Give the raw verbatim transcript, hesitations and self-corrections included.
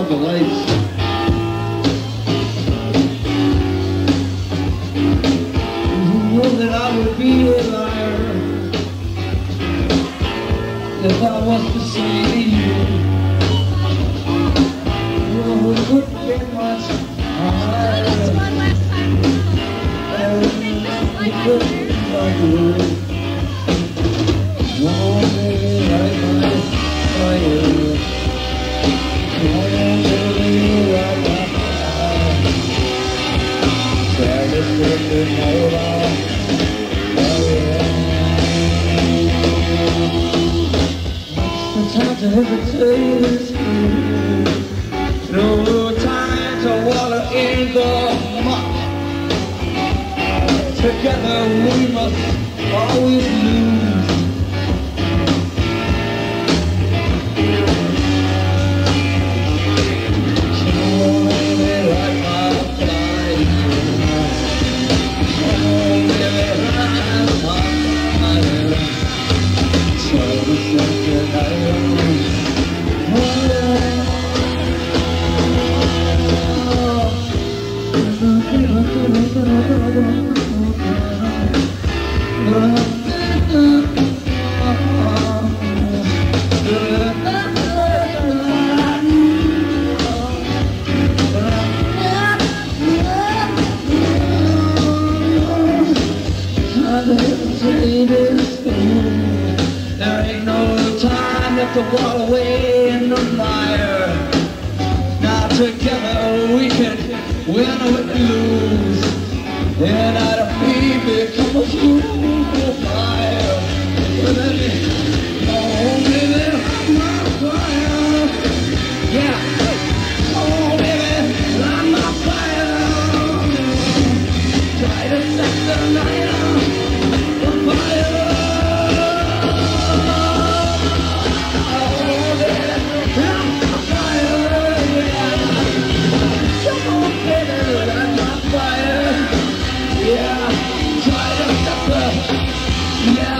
out the lights. You know that I would be a liar if I was to say you, well, it wouldn't get much higher. And it wouldn't like the world. Oh, baby, light my fire. Oh, baby, light my fire. Try to set the night on fire. It's the time to hesitate this year. No time to water in the muck. Together we must always lose. There ain't no time left to walk away in the fire. Now together we can win or lose. And out of me become a fool fire. Oh baby, light my fire. Yeah. Oh baby, light my fire. Try to set the night on fire. Yeah, try to stop the, yeah.